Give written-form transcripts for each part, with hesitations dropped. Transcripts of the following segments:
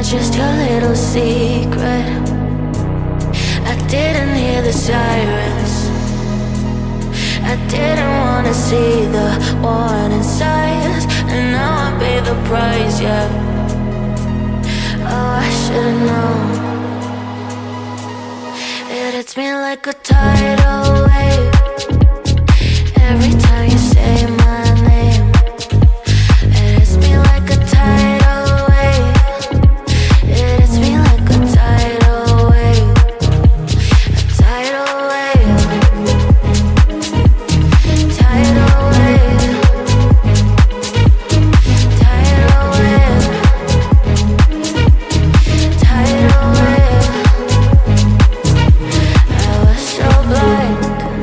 just your little secret. I didn't hear the sirens, I didn't wanna see the warning signs, and now I pay the price, yeah. Oh, I should've known. It hits me like a tidal wave every time you say my name. It hits me like a tidal wave. It hits me like a tidal wave. A tidal wave. Tidal wave. Tidal wave. Tidal wave. I was so blind,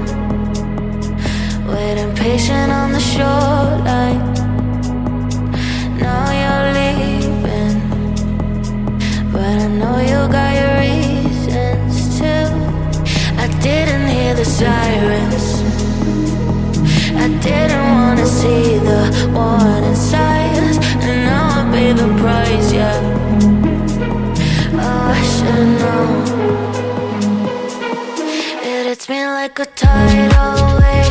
waiting patient on the shoreline. Now you're leaving, but I know you got your reasons too. I didn't hear the sirens, I didn't wanna see the warning signs, and now I pay the price, yeah. Oh, I should've known. It hits me like a tidal wave